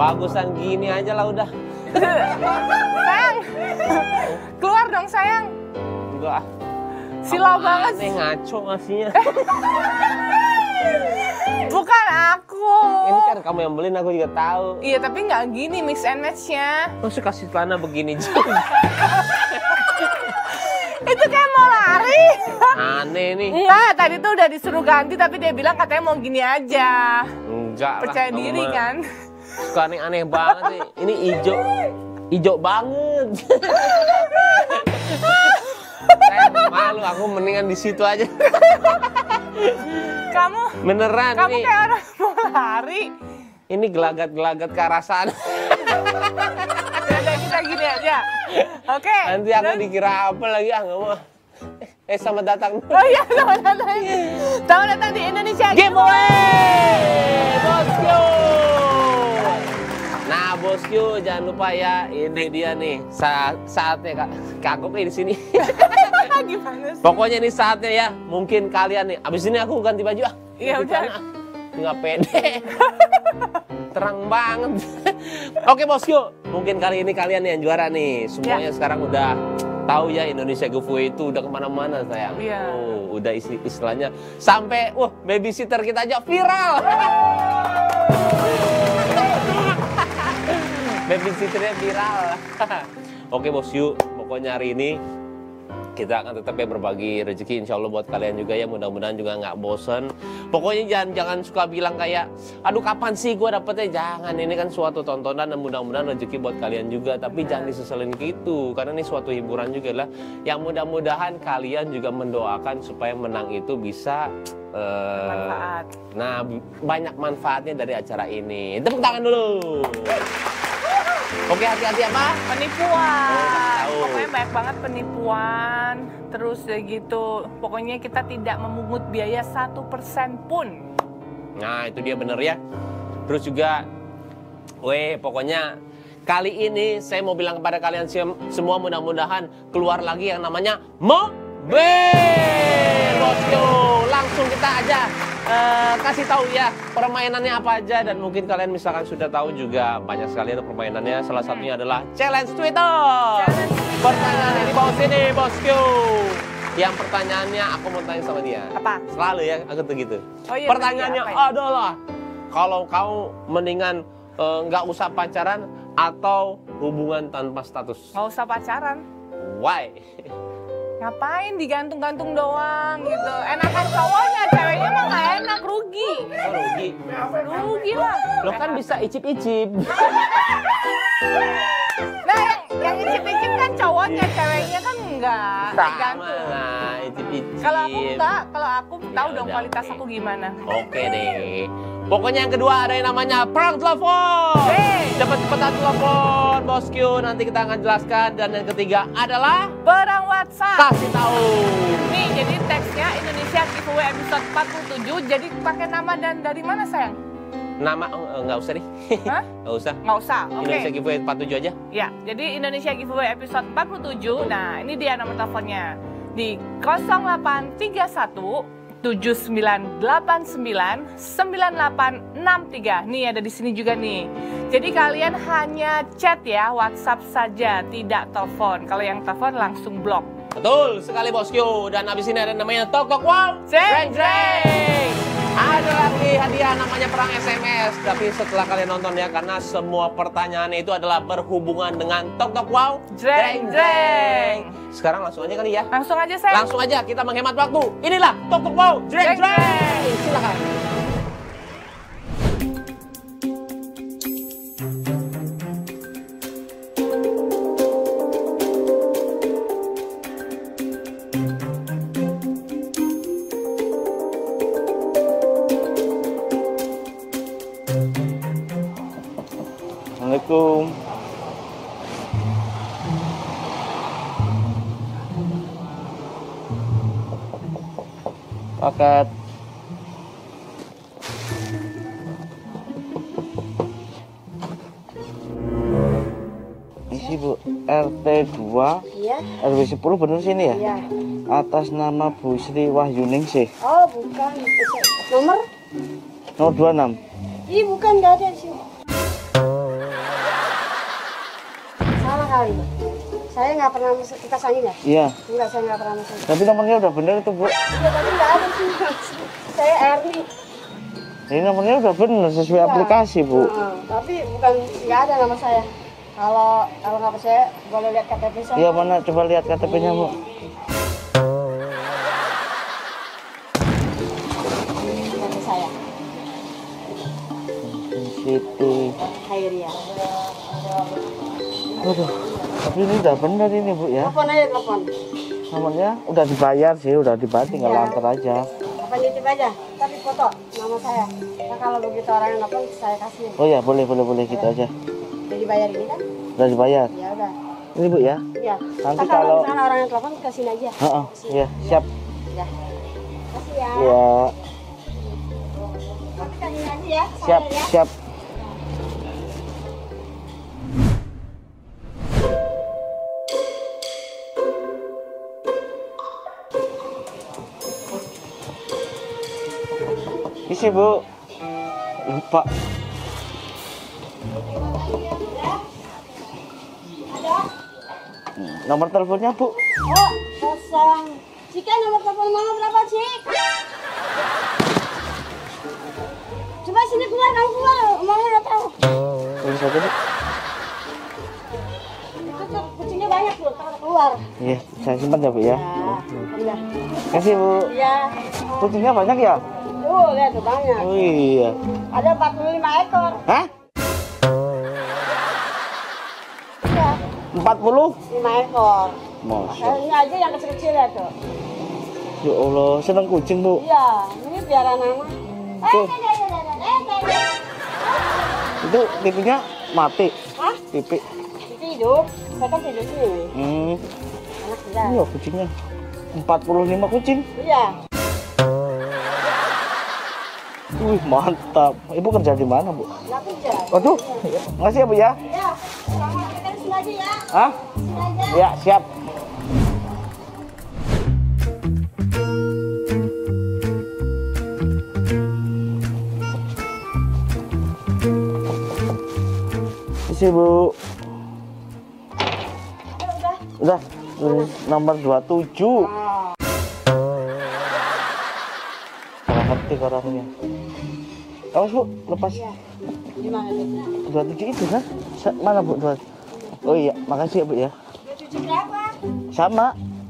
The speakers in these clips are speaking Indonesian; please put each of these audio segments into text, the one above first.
Bagusan gini aja lah udah. Sayang, keluar dong sayang. Enggak. Silau banget. Aneh ngaco ngasihnya. Bukan aku. Ini kan kamu yang beliin, aku juga tahu. Iya, tapi nggak gini mix and match-nya. Masuk kasih celana begini juga. Itu kayak mau lari. Aneh nih. Enggak, tadi tuh udah disuruh ganti tapi dia bilang katanya mau gini aja. Enggak lah. Percaya kamu diri mah kan? Suka aneh-aneh banget nih. Ini hijau. Hijau banget. Saya malu, aku mendingan di situ aja. Kamu Beneran nih. kayak orang mau lari. Ini gelagat-gelagat ke arah sana. Yaudah, kita gini aja. Oke. Nanti aku dikira apa lagi, nggak mau. Selamat datang. Oh iya, selamat datang. Selamat datang di Indonesia Giveaway, Bosku. Nah, Bosku, jangan lupa ya, ini dia nih saatnya Kak. Kagok nih di sini. Gimana sih? Pokoknya ini saatnya ya. Mungkin kalian nih, abis ini aku ganti baju ah. Iya, Di udah. sana, ah. Nggak pede. Terang banget. Oke Bosku, mungkin kali ini kalian yang juara nih. Semuanya sekarang udah tahu ya Indonesia Giveaway itu udah kemana-mana sayang. Iya. Oh, udah istilahnya sampai babysitter kita aja viral. Babysitternya viral. Oke Bosku, pokoknya hari ini kita akan tetap ya berbagi rezeki insya Allah buat kalian juga ya, mudah-mudahan juga nggak bosen. Pokoknya jangan suka bilang kayak aduh kapan sih gue dapetnya, jangan, ini kan suatu tontonan dan mudah-mudahan rezeki buat kalian juga, tapi jangan diseselin gitu karena ini suatu hiburan juga lah yang mudah-mudahan kalian juga mendoakan supaya menang itu bisa Manfaat. nah banyak manfaatnya dari acara ini. Tepuk tangan dulu. Oke, hati-hati apa? Penipuan. tahu. Pokoknya banyak banget penipuan. Terus ya gitu. Pokoknya kita tidak memungut biaya 1% pun. Nah, itu dia bener ya. Terus juga, pokoknya kali ini saya mau bilang kepada kalian semua mudah-mudahan keluar lagi yang namanya mobil. Bosku, langsung kita aja kasih tahu ya permainannya apa aja, dan mungkin kalian misalkan sudah tahu juga banyak sekali ada permainannya. Salah satunya adalah challenge Twitter. Pertanyaannya di bawah sini Bosku. Yang pertanyaannya aku mau tanya sama dia. Apa? Selalu ya aku tuh gitu. Oh iya, Pertanyaannya apa ya? adalah kalau kamu mendingan nggak usah pacaran atau hubungan tanpa status? Nggak usah pacaran. Why? Ngapain digantung-gantung doang gitu. Enakan cowoknya, ceweknya mah nggak enak, rugi. Oh, rugi. Rugi lah. Lo kan bisa icip-icip. Nah, yang icip-icip kan cowoknya, ceweknya kan enggak. Gantung. Nah, icip-icip. Kalau aku enggak, kalau aku tahu Ya dong udah, kualitas oke. aku gimana. Oke deh. Pokoknya yang kedua ada yang namanya prank telepon. Cepet-cepetan telepon, Bosku. Nanti kita akan jelaskan. Dan yang ketiga adalah Perang WhatsApp. kasih tahu. Nih, jadi teksnya Indonesia Giveaway episode 47. Jadi pakai nama dan dari mana sayang? Nama nggak usah deh. Hah? Nggak usah. Nggak usah. Oke. Indonesia Giveaway 47 aja. Ya, jadi Indonesia Giveaway episode 47. Nah, ini dia nomor teleponnya. Di 0831 7989 9863. Nih ada di sini juga nih. Jadi kalian hanya chat ya, WhatsApp saja, tidak telepon. Kalau yang telepon langsung blok. Betul sekali Bosku. Dan abis ini ada namanya Tok Tok Wow. Jreng jreng. Ada lagi hadiah namanya perang SMS. Tapi setelah kalian nonton ya, karena semua pertanyaannya itu adalah berhubungan dengan Tok Tok Wow. Jreng jreng. Sekarang langsung aja kali ya. Langsung aja sayang. Langsung aja kita menghemat waktu. Inilah Tok Tok Wow. Jreng jreng. Silakan. Assalamualaikum. Paket. Isi Bu, RT 2 Iya, RW 10 bener sini ya? iya. Atas nama Bu Sri Wahyuningsih. Oh, bukan. Nomor? Nomor 26. Ih, bukan, nggak ada sih. bukan. Saya nggak pernah kita sangin ya? Iya. Enggak, saya nggak pernah mesen. Tapi nomornya udah bener itu, Bu. Iya, tapi nggak ada sih. Saya Erni. Ini nomornya udah bener sesuai Iya. aplikasi, Bu. Tapi bukan, nggak ada nama saya. Kalau nggak percaya, boleh lihat KTP saya. Iya, mana coba lihat KTP-nya, Bu. KTP saya. Siti. Khairia. Aduh, tapi ini udah bener ini, Bu ya. Telepon aja, telepon. Nomornya udah dibayar sih, udah dibayar, tinggal Iya. antar aja. Apa nitip aja, tapi foto nama saya. Nah, kalau begitu orang yang telepon, saya kasih. Oh ya, boleh gitu aja. Jadi bayar ini kan? Udah dibayar. Ya udah. Ini, Bu ya. Iya. Nanti Nah, kalau kalau- misalnya orang yang telepon, ke sini aja. Heeh, iya, siap. Ya. Kasih ya. Iya, Tapi kasih aja ya. siap, saya ya. siap. Isi, Bu. Lupa. Nomor teleponnya, Bu. Oh, kosong. Cika, nomor telepon mama berapa, Cik? Coba sini keluar, kamu keluar. Mama udah tahu. Tulis aja, Bu. Itu kucingnya banyak tuh, takut keluar. Iya, saya simpan ya, Bu ya. Udah. Kasih, Bu. Iya. Kucingnya banyak ya? Tuh, lihat tuh banyak. Oh iya. Ada 45 ekor. Hah? Iya, 40? 5 ekor. Masya. Ini aja yang kecil-kecil ya tuh. Ya Allah, seneng kucing, Bu. Iya, ini biar anak-anak. Tuh. Itu pipinya mati. Hah? Pipi. Itu hidup. Saya kan tidur sini. Anak tidak. Iya kucingnya. 45 kucing. Iya. Wih, mantap. Ibu kerja di mana, Bu? Nggak kerja. Waduh, makasih ya, Bu ya. Ya, sama kita di sini aja ya. Hah? Sini aja. Ya, siap. Isi, Bu. Udah, tulis nomor 27. Salah ketik orangnya. Awas, Bu, lepas. Di mana tuh? 27 itu kan? Mana, Bu? Oh iya, makasih ya, Bu ya. 27 berapa? Sama.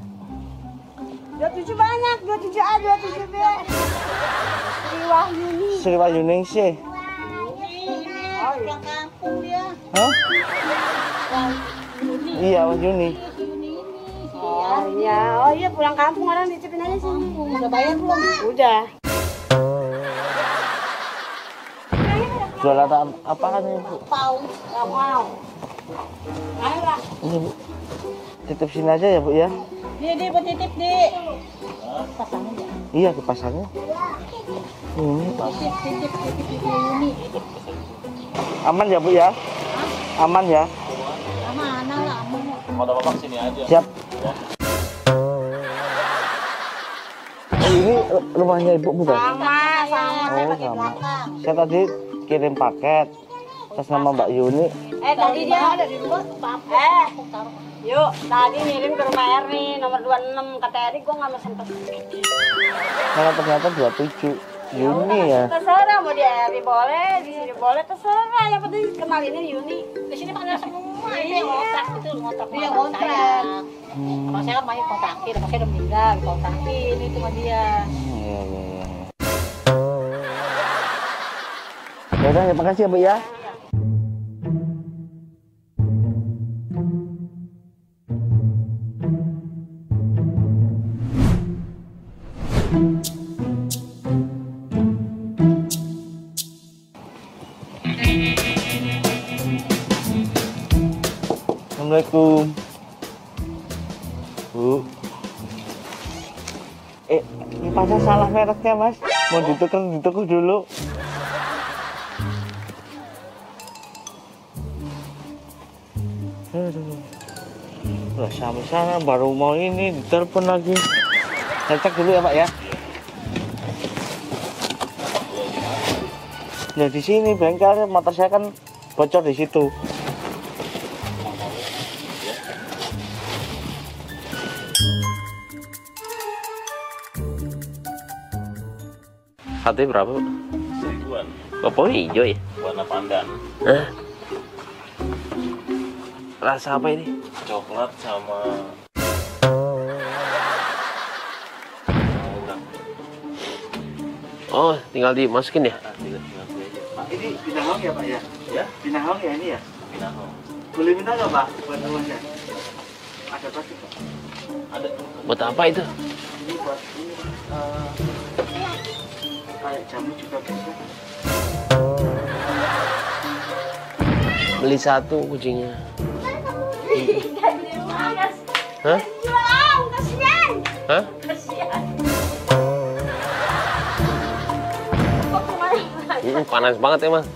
27 banyak, 27A, 27B. Sri Wahyuni. Sri Wahyuning sih. Oh, pulang kampung dia. Hah? Iya, Wahyuni. Oh iya, pulang kampung orang dititipin aja sini. Udah bayar belum? Udah. Jualan apa kan ini, Bu? Pau, nggak mau. Ayolah. Ini, Bu. Titip sini aja ya, Bu ya. Di buat titip di. Pasangnya ya. Iya, kepasangnya. Ini. Titip ini. Aman ya, Bu ya? Aman ya? Mana lah, aman. Mau ada bapak sini aja. Siap. Oh, ini rumahnya Ibu bukan? Sama. Oh, sama. Saya tadi kirim paket atas nama Mbak Yuni. Tadi dia ada di rumah. Yuk, tadi ngirim ke rumah Erni nomor 26. Kata Erni, gue nggak mesen pesan. Karena ternyata 27 Yuni ya. Terserah mau di Erni boleh, di sini boleh, terserah. Yang penting kenal ini Yuni. Di sini panggil semua. Ini ngontrak itu, ngontrak. Dia ngontrak. Kalau saya kan banyak kontrakin, makanya udah meninggal, kontrakin itu sama dia. Iya, iya, iya. Ya udah, terima kasih ya, Bu ya. Assalamualaikum. Bu. Ini pasang salah mereknya, Mas. Mau ditukar dulu. Aduh. Udah sampai sana baru mau ini ditelepon lagi. Saya cek dulu ya, Pak ya. Nah, di sini bengkel motor saya kan bocor di situ. Satunya berapa, Pak? Seribuan. Pokoknya hijau ya? Warna pandan. Hah? Rasa apa ini? Coklat sama Oh, tinggal dimasukin ya? Pak, ini pinahong ya Pak ya? Ya? Pinahong ya ini ya? Pinahong. Boleh minta nggak Pak? Buat rumahnya? Ada plastik Pak? Ada. Buat apa itu? Ini buat ini kayak jamu juga bisa. Beli satu kucingnya. Hah? Hah? Panas banget emang.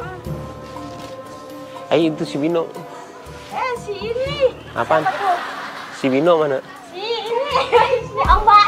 Ayo itu si Bino. Si ini. Apaan? Si Bino mana? Si ini. Si Om